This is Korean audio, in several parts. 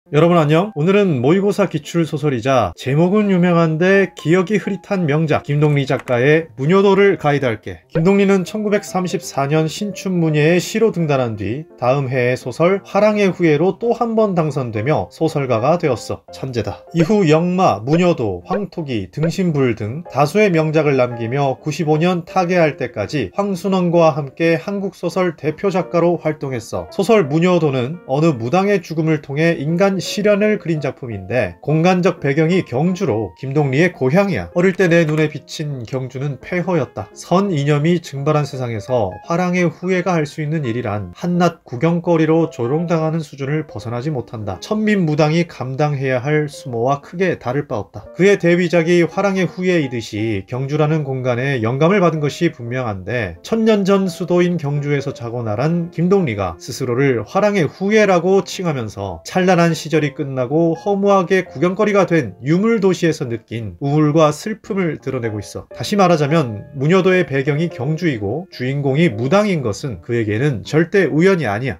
여러분 안녕. 오늘은 모의고사 기출소설이자 제목은 유명한데 기억이 흐릿한 명작 김동리 작가의 무녀도를 가이드할게. 김동리는 1934년 신춘문예에 시로 등단한 뒤 다음 해의 소설 화랑의 후예로 또 한 번 당선되며 소설가가 되었어. 천재다. 이후 영마, 무녀도, 황토기, 등신불 등 다수의 명작을 남기며 95년 타계할 때까지 황순원과 함께 한국소설 대표 작가로 활동했어. 소설 무녀도는 어느 무당의 죽음을 통해 인간 시련을 그린 작품인데 공간적 배경이 경주로 김동리의 고향이야. 어릴 때 내 눈에 비친 경주는 폐허였다. 선 이념이 증발한 세상에서 화랑의 후예가 할 수 있는 일이란 한낱 구경거리로 조롱당하는 수준을 벗어나지 못한다. 천민 무당이 감당해야 할 수모와 크게 다를 바 없다. 그의 데뷔작이 화랑의 후예이듯이 경주라는 공간에 영감을 받은 것이 분명한데 천년 전 수도인 경주에서 자고 나란 김동리가 스스로를 화랑의 후예라고 칭하면서 찬란한 시절이 끝나고 허무하게 구경거리가 된 유물도시에서 느낀 우울과 슬픔을 드러내고 있어. 다시 말하자면 무녀도의 배경이 경주이고 주인공이 무당인 것은 그에게는 절대 우연이 아니야.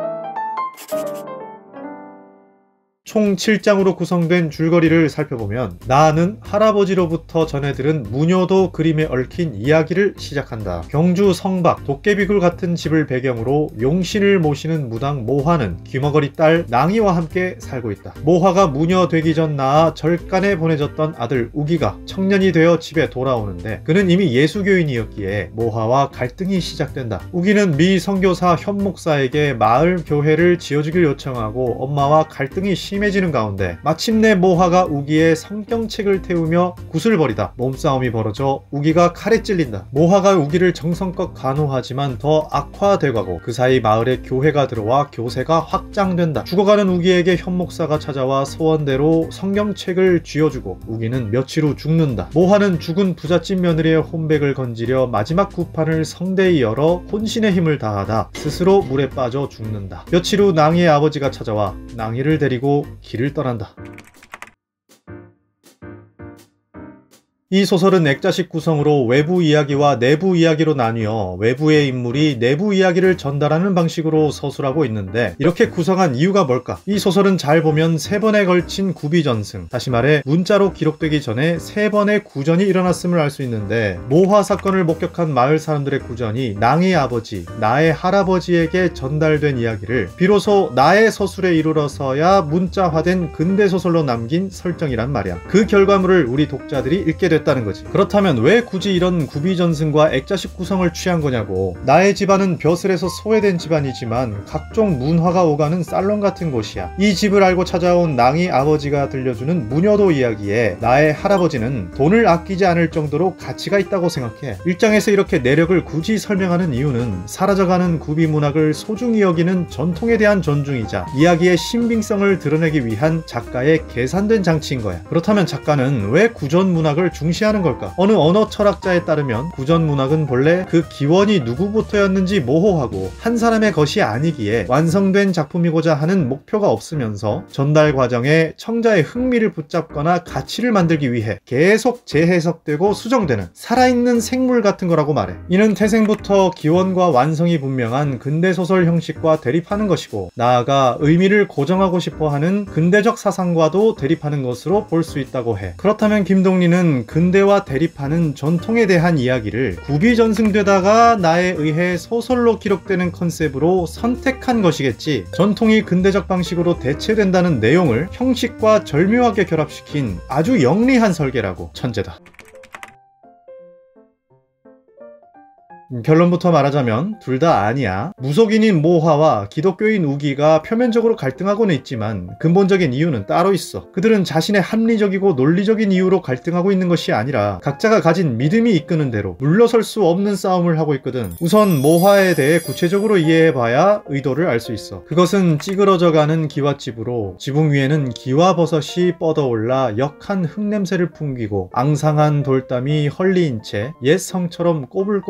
총 7장으로 구성된 줄거리를 살펴보면 나는 할아버지로부터 전해 들은 무녀도 그림에 얽힌 이야기를 시작한다. 경주 성박, 도깨비굴 같은 집을 배경으로 용신을 모시는 무당 모화는 귀머거리 딸 낭이와 함께 살고 있다. 모화가 무녀 되기 전 낳아 절간에 보내졌던 아들 우기가 청년이 되어 집에 돌아오는데 그는 이미 예수교인이었기에 모화와 갈등이 시작된다. 우기는 미 선교사 현목사에게 마을 교회를 지어주길 요청하고 엄마와 갈등이 심해지는 가운데 마침내 모화가 우기의 성경책을 태우며 구슬버리다 몸싸움이 벌어져 우기가 칼에 찔린다. 모화가 우기를 정성껏 간호하지만 더 악화돼가고 그 사이 마을에 교회가 들어와 교세가 확장된다. 죽어가는 우기에게 현목사가 찾아와 소원대로 성경책을 쥐어주고 우기는 며칠 후 죽는다. 모화는 죽은 부잣집 며느리의 혼백을 건지려 마지막 구판을 성대히 열어 혼신의 힘을 다하다 스스로 물에 빠져 죽는다. 며칠 후 낭이의 아버지가 찾아와 낭이를 데리고 길을 떠난다. 이 소설은 액자식 구성으로 외부 이야기와 내부 이야기로 나뉘어 외부의 인물이 내부 이야기를 전달하는 방식으로 서술하고 있는데 이렇게 구성한 이유가 뭘까? 이 소설은 잘 보면 3번에 걸친 구비전승, 다시 말해 문자로 기록되기 전에 3번의 구전이 일어났음을 알 수 있는데 모화 사건을 목격한 마을 사람들의 구전이 낭의 아버지, 나의 할아버지에게 전달된 이야기를 비로소 나의 서술에 이르러서야 문자화된 근대소설로 남긴 설정이란 말이야. 그 결과물을 우리 독자들이 읽게 됐다. 다는 거지. 그렇다면 왜 굳이 이런 구비전승과 액자식 구성을 취한 거냐고. 나의 집안은 벼슬에서 소외된 집안이지만 각종 문화가 오가는 살롱 같은 곳이야. 이 집을 알고 찾아온 낭이 아버지가 들려주는 무녀도 이야기에 나의 할아버지는 돈을 아끼지 않을 정도로 가치가 있다고 생각해. 일장에서 이렇게 내력을 굳이 설명하는 이유는 사라져가는 구비 문학을 소중히 여기는 전통에 대한 존중이자 이야기의 신빙성을 드러내기 위한 작가의 계산된 장치인 거야. 그렇다면 작가는 왜 구전 문학을 중시하는 걸까? 어느 언어 철학자에 따르면 구전 문학은 본래 그 기원이 누구부터였는지 모호하고 한 사람의 것이 아니기에 완성된 작품이고자 하는 목표가 없으면서 전달 과정에 청자의 흥미를 붙잡거나 가치를 만들기 위해 계속 재해석되고 수정되는 살아있는 생물 같은 거라고 말해. 이는 태생부터 기원과 완성이 분명한 근대소설 형식과 대립하는 것이고 나아가 의미를 고정하고 싶어하는 근대적 사상과도 대립하는 것으로 볼 수 있다고 해. 그렇다면 김동리는 근대와 대립하는 전통에 대한 이야기를 구비전승되다가 나에 의해 소설로 기록되는 컨셉으로 선택한 것이겠지. 전통이 근대적 방식으로 대체된다는 내용을 형식과 절묘하게 결합시킨 아주 영리한 설계라고. 천재다. 결론부터 말하자면 둘 다 아니야. 무속인인 모화와 기독교인 우기가 표면적으로 갈등하고는 있지만 근본적인 이유는 따로 있어. 그들은 자신의 합리적이고 논리적인 이유로 갈등하고 있는 것이 아니라 각자가 가진 믿음이 이끄는 대로 물러설 수 없는 싸움을 하고 있거든. 우선 모화에 대해 구체적으로 이해해봐야 의도를 알 수 있어. 그것은 찌그러져가는 기와집으로 지붕 위에는 기와버섯이 뻗어올라 역한 흙냄새를 풍기고 앙상한 돌담이 헐리인 채 옛 성처럼 꼬불꼬불 애워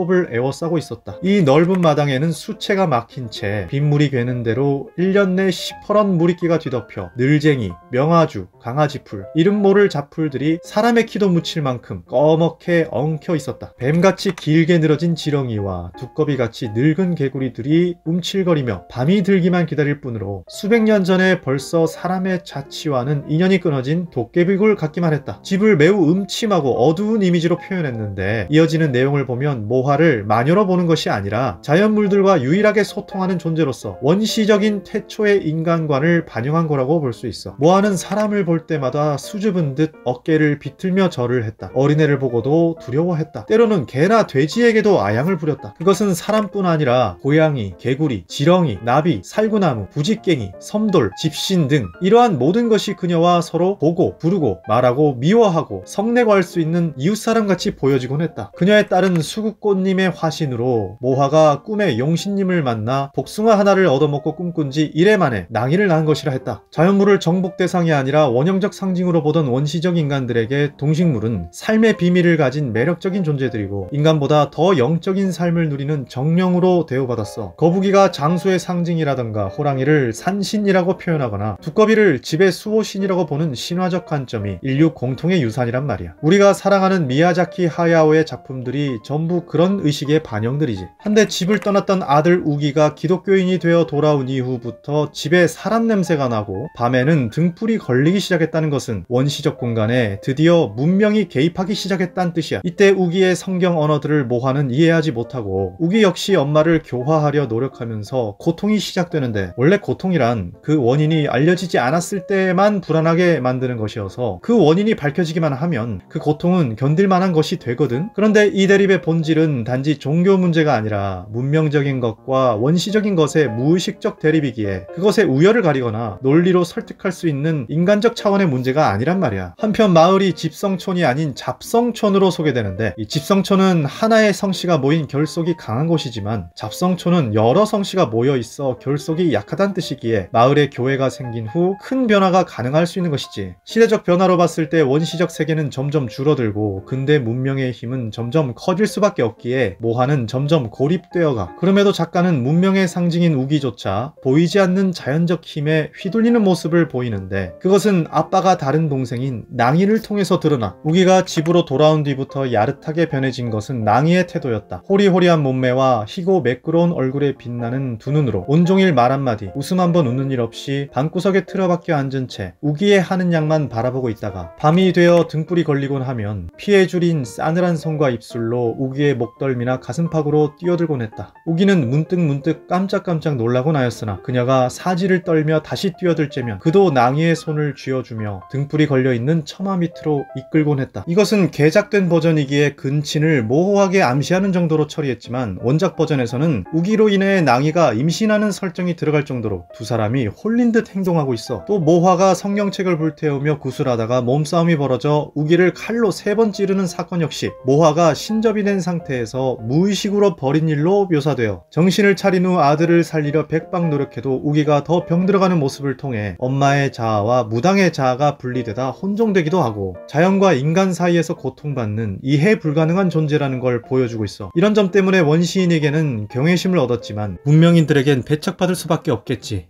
에워싸고 있었다. 이 넓은 마당에는 수채가 막힌 채 빗물이 괴는 대로 1년 내 시퍼런 무리끼가 뒤덮여 늘쟁이, 명아주, 강아지풀, 이름 모를 잡풀들이 사람의 키도 묻힐 만큼 꺼멓게 엉켜 있었다. 뱀같이 길게 늘어진 지렁이와 두꺼비같이 늙은 개구리들이 움찔거리며 밤이 들기만 기다릴 뿐으로 수백 년 전에 벌써 사람의 자취와는 인연이 끊어진 도깨비굴 같기만 했다. 집을 매우 음침하고 어두운 이미지로 표현했는데 이어지는 내용을 보면 모화를 마녀로 보는 것이 아니라 자연물들과 유일하게 소통하는 존재로서 원시적인 태초의 인간관을 반영한 거라고 볼 수 있어. 모화는 사람을 볼 때마다 수줍은 듯 어깨를 비틀며 절을 했다. 어린애를 보고도 두려워했다. 때로는 개나 돼지에게도 아양을 부렸다. 그것은 사람뿐 아니라 고양이, 개구리, 지렁이, 나비, 살구나무, 부지깽이, 섬돌, 집신 등 이러한 모든 것이 그녀와 서로 보고 부르고 말하고 미워하고 성내고할 수 있는 이웃사람같이 보여지곤 했다. 그녀의 딸은 수국꽃님의 화신으로 모화가 꿈에 용신님을 만나 복숭아 하나를 얻어먹고 꿈꾼 지 1회 만에 낭이를 낳은 것이라 했다. 자연물을 정복 대상이 아니라 원형적 상징으로 보던 원시적 인간들에게 동식물은 삶의 비밀을 가진 매력적인 존재들이고 인간보다 더 영적인 삶을 누리는 정령으로 대우받았어. 거북이가 장수의 상징이라던가 호랑이를 산신이라고 표현하거나 두꺼비를 집의 수호신이라고 보는 신화적 관점이 인류 공통의 유산이란 말이야. 우리가 사랑하는 미야자키 하야오의 작품들이 전부 그런 의식의 반영들이지. 한데 집을 떠났던 아들 우기가 기독교인이 되어 돌아온 이후부터 집에 사람 냄새가 나고 밤에는 등불이 걸리기 시작했다는 것은 원시적 공간에 드디어 문명이 개입하기 시작했다는 뜻이야. 이때 우기의 성경 언어들을 모화는 이해하지 못하고 우기 역시 엄마를 교화하려 노력하면서 고통이 시작되는데 원래 고통이란 그 원인이 알려지지 않았을 때만 불안하게 만드는 것이어서 그 원인이 밝혀지기만 하면 그 고통은 견딜만한 것이 되거든. 그런데 이 대립의 본질은 단지 종교 문제가 아니라 문명적인 것과 원시적인 것의 무의식적 대립이기에 그것의 우열을 가리거나 논리로 설득할 수 있는 인간적 차원의 문제가 아니란 말이야. 한편 마을이 집성촌이 아닌 잡성촌으로 소개되는데 이 집성촌은 하나의 성씨가 모인 결속이 강한 곳이지만 잡성촌은 여러 성씨가 모여 있어 결속이 약하다는 뜻이기에 마을에 교회가 생긴 후 큰 변화가 가능할 수 있는 것이지. 시대적 변화로 봤을 때 원시적 세계는 점점 줄어들고 근대 문명의 힘은 점점 커질 수밖에 없기에 모화는 점점 고립되어가. 그럼에도 작가는 문명의 상징인 우기조차 보이지 않는 자연적 힘에 휘둘리는 모습을 보이는데 그것은 아빠가 다른 동생인 낭이를 통해서 드러나. 우기가 집으로 돌아온 뒤부터 야릇하게 변해진 것은 낭이의 태도였다. 호리호리한 몸매와 희고 매끄러운 얼굴에 빛나는 두 눈으로 온종일 말 한마디 웃음 한 번 웃는 일 없이 방구석에 틀어박혀 앉은 채 우기의 하는 양만 바라보고 있다가 밤이 되어 등불이 걸리곤 하면 피해 줄인 싸늘한 손과 입술로 우기의 목덜미나 가슴팍으로 뛰어들곤 했다. 우기는 문득 깜짝깜짝 놀라곤 하였으나 그녀가 사지를 떨며 다시 뛰어들 째면 그도 낭이의 손을 쥐어주며 등불이 걸려있는 처마 밑으로 이끌곤 했다. 이것은 개작된 버전이기에 근친을 모호하게 암시하는 정도로 처리했지만 원작 버전에서는 우기로 인해 낭이가 임신하는 설정이 들어갈 정도로 두 사람이 홀린 듯 행동하고 있어. 또 모화가 성경책을 불태우며 구슬하다가 몸싸움이 벌어져 우기를 칼로 3번 찌르는 사건 역시 모화가 신접이 된 상태에서 무의식으로 벌인 일로 묘사되어 정신을 차린 후 아들을 살리려 백방 노력해도 우기가 더 병들어가는 모습을 통해 엄마의 자아와 무당의 자아가 분리되다 혼종되기도 하고 자연과 인간 사이에서 고통받는 이해 불가능한 존재라는 걸 보여주고 있어. 이런 점 때문에 원시인에게는 경외심을 얻었지만 문명인들에겐 배척받을 수밖에 없겠지.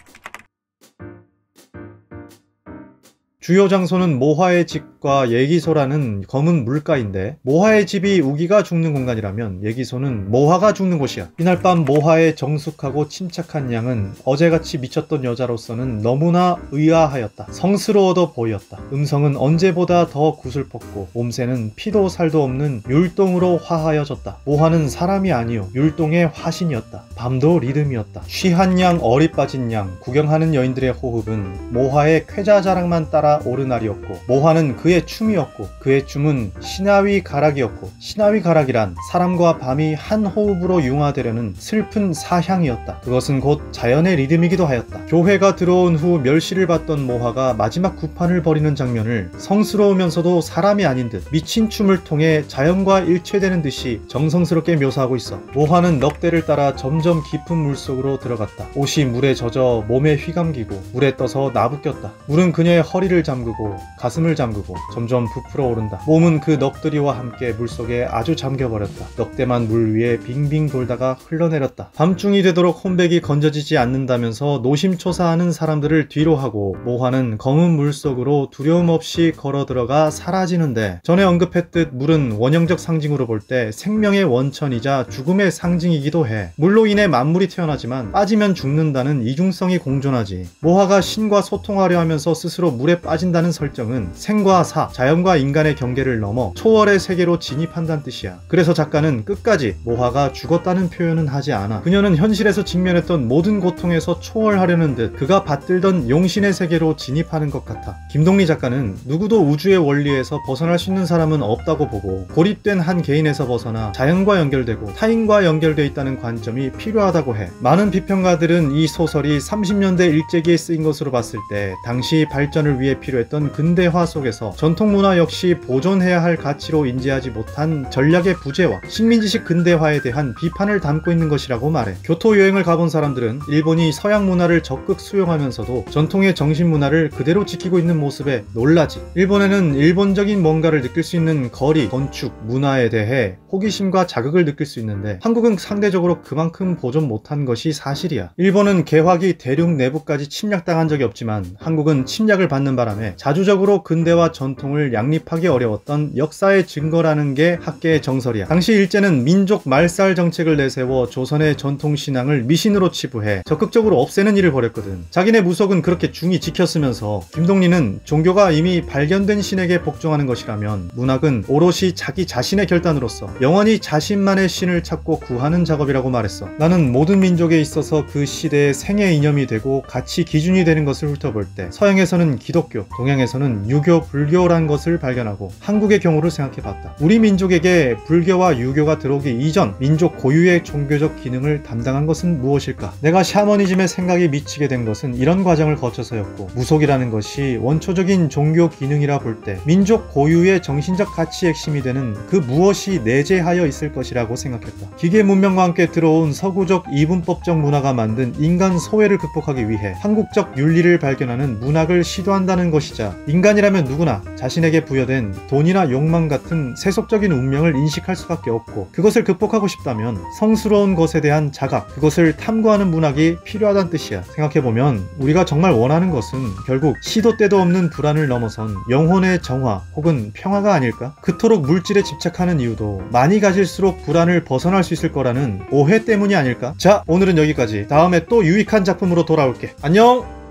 주요 장소는 모화의 집과 예기소라는 검은 물가인데 모화의 집이 우기가 죽는 공간이라면 예기소는 모화가 죽는 곳이야. 이날 밤 모화의 정숙하고 침착한 양은 어제같이 미쳤던 여자로서는 너무나 의아하였다. 성스러워도 보였다. 음성은 언제보다 더 구슬펐고 몸새는 피도 살도 없는 율동으로 화하여졌다. 모화는 사람이 아니요 율동의 화신이었다. 밤도 리듬이었다. 취한 양 어리 빠진 양 구경하는 여인들의 호흡은 모화의 쾌자자랑만 따라 오르날이었고 모화는 그의 춤이었고 그의 춤은 신하위 가락이었고 신하위 가락이란 사람과 밤이 한 호흡으로 융화되려는 슬픈 사향이었다. 그것은 곧 자연의 리듬이기도 하였다. 교회가 들어온 후 멸시를 받던 모화가 마지막 구판을 벌이는 장면을 성스러우면서도 사람이 아닌 듯 미친 춤을 통해 자연과 일체되는 듯이 정성스럽게 묘사하고 있어. 모화는 넉대를 따라 점점 깊은 물속으로 들어갔다. 옷이 물에 젖어 몸에 휘감기고 물에 떠서 나부꼈다. 물은 그녀의 허리를 잠그고 가슴을 잠그고 점점 부풀어 오른다. 몸은 그 넋두리와 함께 물속에 아주 잠겨버렸다. 넋대만 물 위에 빙빙 돌다가 흘러내렸다. 밤중이 되도록 혼백이 건져지지 않는다면서 노심초사하는 사람들을 뒤로 하고 모화는 검은 물속으로 두려움 없이 걸어 들어가 사라지는데, 전에 언급했듯 물은 원형적 상징으로 볼 때 생명의 원천이자 죽음의 상징이기도 해. 물로 인해 만물이 태어나지만 빠지면 죽는다는 이중성이 공존하지. 모화가 신과 소통하려 하면서 스스로 물에 빠진다는 설정은 생과 사, 자연과 인간의 경계를 넘어 초월의 세계로 진입한다는 뜻이야. 그래서 작가는 끝까지 모화가 죽었다는 표현은 하지 않아. 그녀는 현실에서 직면했던 모든 고통에서 초월하려는 듯 그가 받들던 용신의 세계로 진입하는 것 같아. 김동리 작가는 누구도 우주의 원리에서 벗어날 수 있는 사람은 없다고 보고, 고립된 한 개인에서 벗어나 자연과 연결되고 타인과 연결돼 있다는 관점이 필요하다고 해. 많은 비평가들은 이 소설이 30년대 일제기에 쓰인 것으로 봤을 때 당시 발전을 위해 필요했던 근대화 속에서 전통문화 역시 보존해야 할 가치로 인지하지 못한 전략의 부재와 식민지식 근대화에 대한 비판을 담고 있는 것이라고 말해. 교토 여행을 가본 사람들은 일본이 서양 문화를 적극 수용하면서도 전통의 정신문화를 그대로 지키고 있는 모습에 놀라지. 일본에는 일본적인 뭔가를 느낄 수 있는 거리, 건축, 문화에 대해 호기심과 자극을 느낄 수 있는데, 한국은 상대적으로 그만큼 보존 못한 것이 사실이야. 일본은 개화기 대륙 내부까지 침략당한 적이 없지만 한국은 침략을 받는 바람에 자주적으로 근대화 전통을 양립하기 어려웠던 역사의 증거라는 게 학계의 정설이야. 당시 일제는 민족 말살 정책을 내세워 조선의 전통신앙을 미신으로 치부해 적극적으로 없애는 일을 벌였거든. 자기네 무속은 그렇게 중히 지켰으면서 김동리는 종교가 이미 발견된 신에게 복종하는 것이라면 문학은 오롯이 자기 자신의 결단으로서 영원히 자신만의 신을 찾고 구하는 작업이라고 말했어. 나는 모든 민족에 있어서 그 시대의 생애 이념이 되고 가치 기준이 되는 것을 훑어볼 때 서양에서는 기독교, 동양에서는 유교, 불교란 것을 발견하고 한국의 경우를 생각해봤다. 우리 민족에게 불교와 유교가 들어오기 이전 민족 고유의 종교적 기능을 담당한 것은 무엇일까? 내가 샤머니즘에 생각이 미치게 된 것은 이런 과정을 거쳐서였고, 무속이라는 것이 원초적인 종교 기능이라 볼 때 민족 고유의 정신적 가치 핵심이 되는 그 무엇이 내재하여 있을 것이라고 생각했다. 기계 문명과 함께 들어온 서구적 이분법적 문화가 만든 인간 소외를 극복하기 위해 한국적 윤리를 발견하는 문학을 시도한다는 것이자, 인간이라면 누구나 자신에게 부여된 돈이나 욕망 같은 세속적인 운명을 인식할 수밖에 없고, 그것을 극복하고 싶다면 성스러운 것에 대한 자각, 그것을 탐구하는 문학이 필요하다는 뜻이야. 생각해보면 우리가 정말 원하는 것은 결국 시도 때도 없는 불안을 넘어선 영혼의 정화 혹은 평화가 아닐까? 그토록 물질에 집착하는 이유도 많이 가질수록 불안을 벗어날 수 있을 거라는 오해 때문이 아닐까? 자, 오늘은 여기까지. 다음에 또 유익한 작품으로 돌아올게. 안녕!